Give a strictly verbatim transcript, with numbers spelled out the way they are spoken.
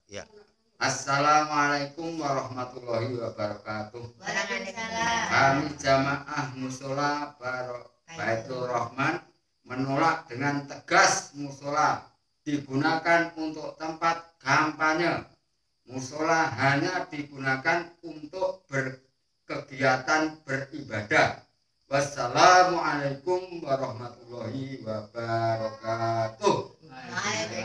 Ya. Assalamualaikum warahmatullahi wabarakatuh. Waalaikumsalam. Kami jamaah musola Baitur Rahman menolak dengan tegas musola digunakan untuk tempat kampanye. Musola hanya digunakan untuk berkegiatan beribadah. Wassalamualaikum warahmatullahi wabarakatuh.